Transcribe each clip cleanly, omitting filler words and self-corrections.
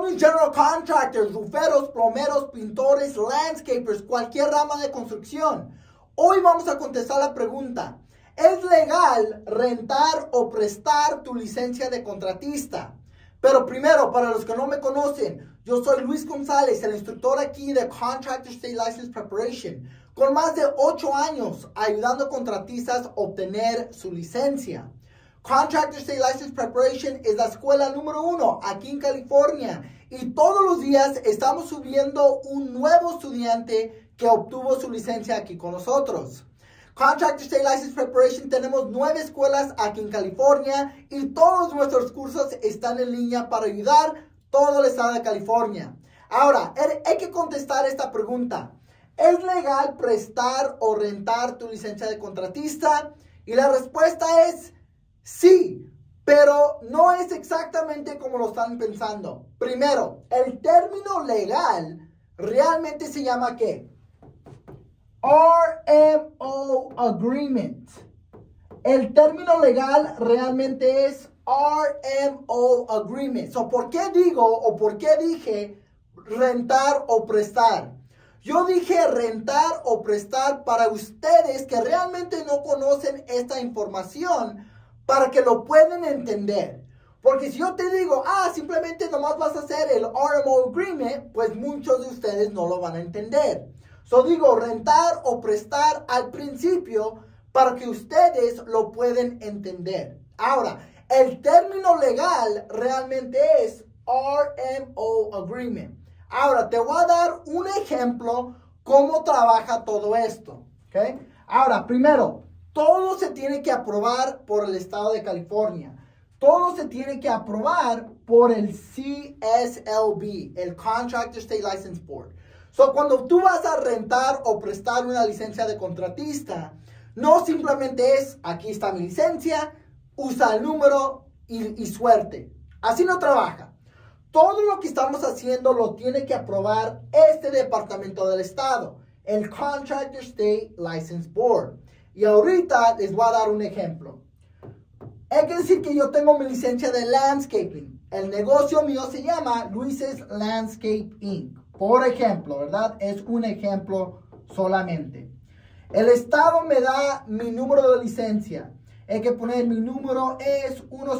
mis general contractors, ruferos, plomeros, pintores, landscapers, cualquier rama de construcción. Hoy vamos a contestar la pregunta: ¿es legal rentar o prestar tu licencia de contratista? Pero primero, para los que no me conocen, yo soy Luis González, el instructor aquí de Contractor State License Preparation, con más de 8 años ayudando a contratistas a obtener su licencia. Contractor State License Preparation es la escuela número 1 aquí en California y todos los días estamos subiendo un nuevo estudiante que obtuvo su licencia aquí con nosotros. Contractor State License Preparation tenemos 9 escuelas aquí en California y todos nuestros cursos están en línea para ayudar todo el estado de California. Ahora, hay que contestar esta pregunta: ¿es legal prestar o rentar tu licencia de contratista? Y la respuesta es sí, pero no es exactamente como lo están pensando. Primero, el término legal realmente se llama ¿qué? RMO Agreement. El término legal realmente es RMO Agreement. So, ¿por qué digo o por qué dije rentar o prestar? Yo dije rentar o prestar para ustedes que realmente no conocen esta información, para que lo puedan entender. Porque si yo te digo, simplemente nomás vas a hacer el RMO Agreement, pues muchos de ustedes no lo van a entender. So digo rentar o prestar al principio para que ustedes lo pueden entender. Ahora, el término legal realmente es RMO Agreement. Ahora, te voy a dar un ejemplo cómo trabaja todo esto. ¿Okay? Ahora, primero, todo se tiene que aprobar por el estado de California. Todo se tiene que aprobar por el CSLB, el Contractor State License Board. So, cuando tú vas a rentar o prestar una licencia de contratista, no simplemente es, aquí está mi licencia, usa el número y suerte. Así no trabaja. Todo lo que estamos haciendo lo tiene que aprobar este departamento del estado, el Contractor State License Board. Y ahorita les voy a dar un ejemplo. Hay que decir que yo tengo mi licencia de landscaping. El negocio mío se llama Luis's Landscape Inc. Por ejemplo, ¿verdad? Es un ejemplo solamente. El estado me da mi número de licencia. Hay que poner mi número es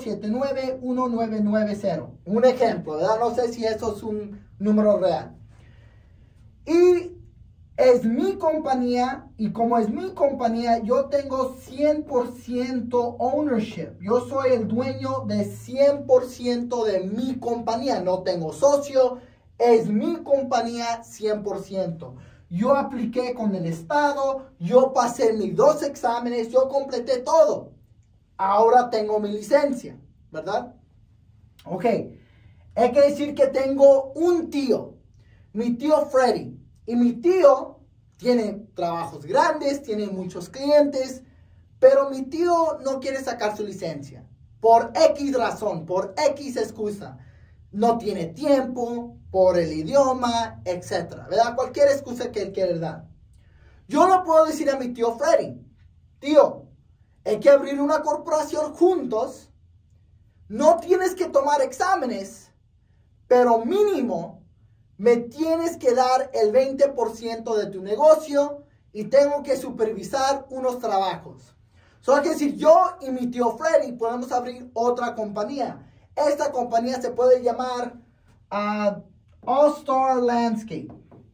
1791990. Un ejemplo, ¿verdad? No sé si eso es un número real. Y es mi compañía, y como es mi compañía, yo tengo 100% ownership. Yo soy el dueño de 100% de mi compañía. No tengo socio, es mi compañía 100%. Yo apliqué con el estado, yo pasé mis 2 exámenes, yo completé todo. Ahora tengo mi licencia, ¿verdad? Ok, hay que decir que tengo un tío, mi tío Freddy. Y mi tío tiene trabajos grandes, tiene muchos clientes, pero mi tío no quiere sacar su licencia. Por X razón, por X excusa. No tiene tiempo, por el idioma, etc. ¿Verdad? Cualquier excusa que él quiera dar. Yo no puedo decir a mi tío Freddy: tío, hay que abrir una corporación juntos. No tienes que tomar exámenes, pero mínimo me tienes que dar el 20% de tu negocio y tengo que supervisar unos trabajos. Solo que decir, yo y mi tío Freddy podemos abrir otra compañía. Esta compañía se puede llamar All Star Landscape.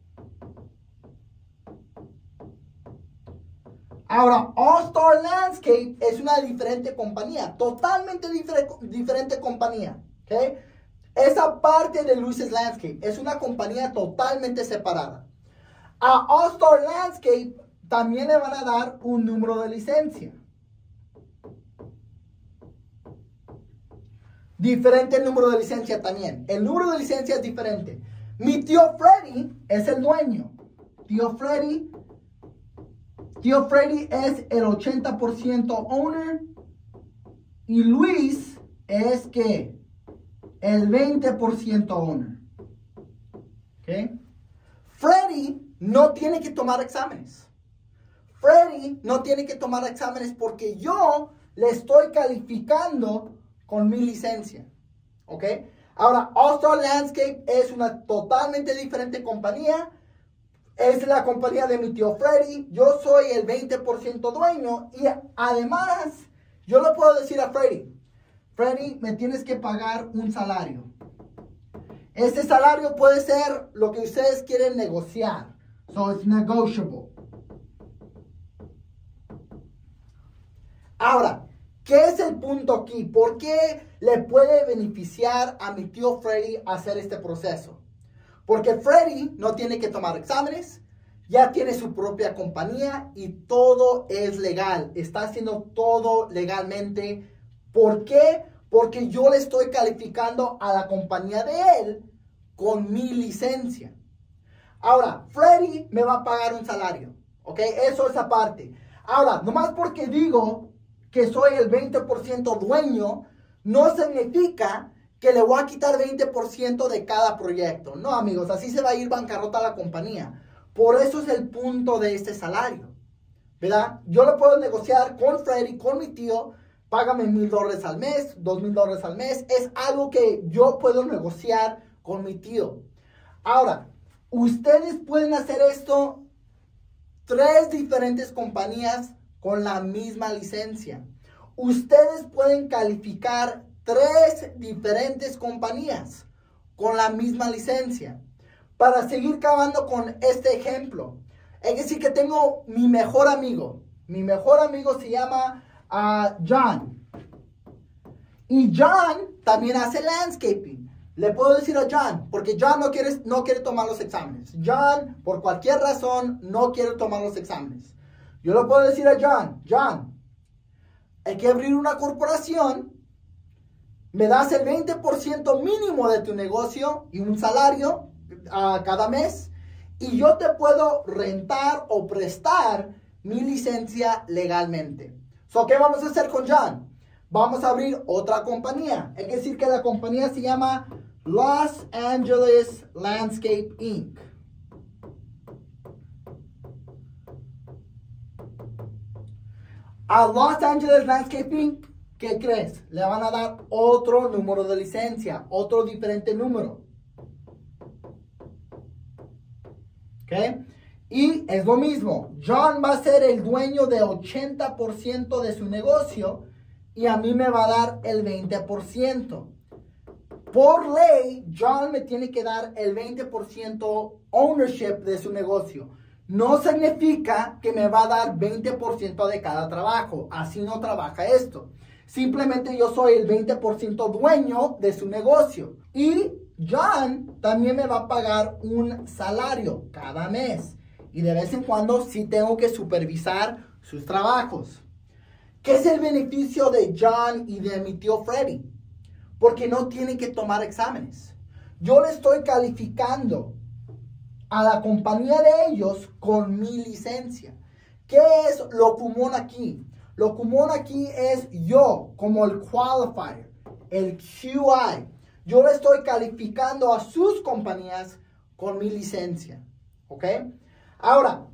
Ahora, All Star Landscape es una diferente compañía, totalmente diferente compañía. ¿Okay? Esa parte de Luis's Landscape es una compañía totalmente separada. A All Star Landscape también le van a dar un número de licencia. Diferente el número de licencia también. El número de licencia es diferente. Mi tío Freddy es el dueño. Tío Freddy es el 80% owner. Y Luis es que el 20% owner. ¿Ok? Freddy no tiene que tomar exámenes. Freddy no tiene que tomar exámenes porque yo le estoy calificando con mi licencia. ¿Ok? Ahora, All Star Landscape es una totalmente diferente compañía. Es la compañía de mi tío Freddy. Yo soy el 20% dueño. Y además, yo le puedo decir a Freddy, Freddy, me tienes que pagar un salario. Este salario puede ser lo que ustedes quieren negociar. So it's negotiable. Ahora, ¿qué es el punto aquí? ¿Por qué le puede beneficiar a mi tío Freddy hacer este proceso? Porque Freddy no tiene que tomar exámenes, ya tiene su propia compañía y todo es legal. Está haciendo todo legalmente. ¿Por qué? Porque yo le estoy calificando a la compañía de él con mi licencia. Ahora, Freddy me va a pagar un salario, ¿ok? Eso es aparte. Ahora, nomás porque digo que soy el 20% dueño, no significa que le voy a quitar 20% de cada proyecto. No, amigos, así se va a ir bancarrota la compañía. Por eso es el punto de este salario, ¿verdad? Yo lo puedo negociar con Freddy, con mi tío. Págame $1,000 al mes, $2,000 al mes. Es algo que yo puedo negociar con mi tío. Ahora, ustedes pueden hacer esto 3 diferentes compañías con la misma licencia. Ustedes pueden calificar 3 diferentes compañías con la misma licencia. Para seguir acabando con este ejemplo, es decir que tengo mi mejor amigo. Mi mejor amigo se llama John. Y John también hace landscaping. Le puedo decir a John, porque John no quiere tomar los exámenes. John, por cualquier razón, no quiere tomar los exámenes. Yo le puedo decir a John, hay que abrir una corporación, me das el 20% mínimo de tu negocio y un salario cada mes, y yo te puedo rentar o prestar mi licencia legalmente. So, ¿qué vamos a hacer con John? Vamos a abrir otra compañía. Es decir que la compañía se llama Los Angeles Landscape Inc. A Los Angeles Landscape Inc., ¿qué crees? Le van a dar otro número de licencia, otro diferente número. ¿Ok? Y es lo mismo. John va a ser el dueño de 80% de su negocio y a mí me va a dar el 20%. Por ley, John me tiene que dar el 20% ownership de su negocio. No significa que me va a dar 20% de cada trabajo. Así no trabaja esto. Simplemente yo soy el 20% dueño de su negocio. Y John también me va a pagar un salario cada mes. Y de vez en cuando sí tengo que supervisar sus trabajos. ¿Qué es el beneficio de John y de mi tío Freddy? Porque no tienen que tomar exámenes. Yo le estoy calificando a la compañía de ellos con mi licencia. ¿Qué es lo común aquí? Lo común aquí es yo, como el qualifier, el QI. Yo le estoy calificando a sus compañías con mi licencia. ¿Ok? Ahora,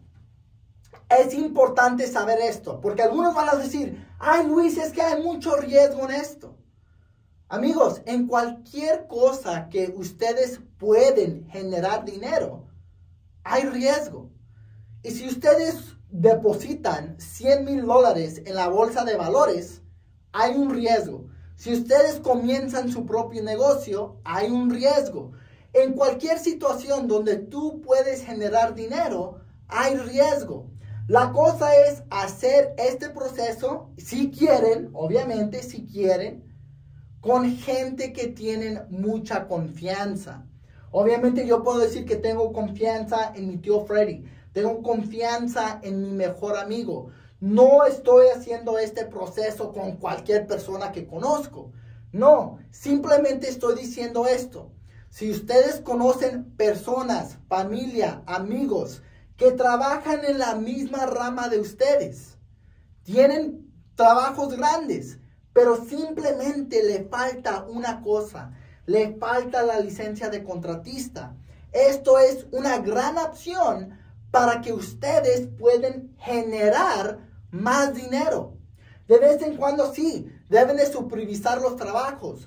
es importante saber esto, porque algunos van a decir, ay Luis, es que hay mucho riesgo en esto. Amigos, en cualquier cosa que ustedes pueden generar dinero, hay riesgo. Y si ustedes depositan $100,000 en la bolsa de valores, hay un riesgo. Si ustedes comienzan su propio negocio, hay un riesgo. En cualquier situación donde tú puedes generar dinero, hay riesgo. La cosa es hacer este proceso, si quieren, obviamente, si quieren, con gente que tienen mucha confianza. Obviamente yo puedo decir que tengo confianza en mi tío Freddy. Tengo confianza en mi mejor amigo. No estoy haciendo este proceso con cualquier persona que conozco. No, simplemente estoy diciendo esto. Si ustedes conocen personas, familia, amigos que trabajan en la misma rama de ustedes, tienen trabajos grandes, pero simplemente le falta una cosa, le falta la licencia de contratista. Esto es una gran opción para que ustedes puedan generar más dinero. De vez en cuando sí, deben de supervisar los trabajos.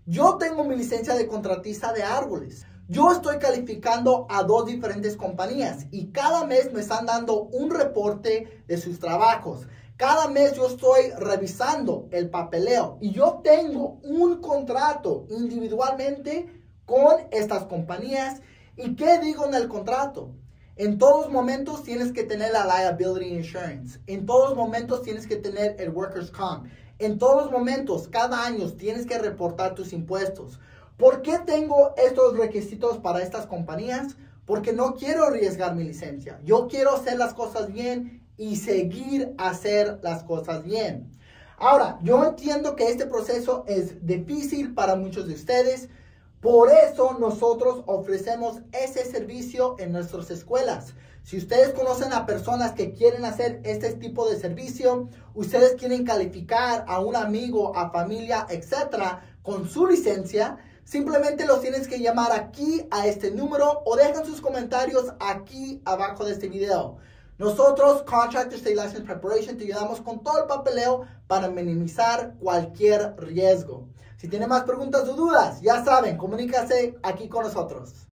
Yo tengo mi licencia de contratista de árboles. Yo estoy calificando a 2 diferentes compañías y cada mes me están dando un reporte de sus trabajos. Cada mes yo estoy revisando el papeleo y yo tengo un contrato individualmente con estas compañías. ¿Y qué digo en el contrato? En todos momentos tienes que tener la liability insurance. En todos momentos tienes que tener el workers' comp. En todos momentos, cada año tienes que reportar tus impuestos. ¿Por qué tengo estos requisitos para estas compañías? Porque no quiero arriesgar mi licencia. Yo quiero hacer las cosas bien y seguir a hacer las cosas bien. Ahora, yo entiendo que este proceso es difícil para muchos de ustedes. Por eso nosotros ofrecemos ese servicio en nuestras escuelas. Si ustedes conocen a personas que quieren hacer este tipo de servicio, ustedes quieren calificar a un amigo, a familia, etcétera, con su licencia, simplemente los tienes que llamar aquí a este número o dejan sus comentarios aquí abajo de este video. Nosotros, Contractor State License Preparation, te ayudamos con todo el papeleo para minimizar cualquier riesgo. Si tienen más preguntas o dudas, ya saben, comunícase aquí con nosotros.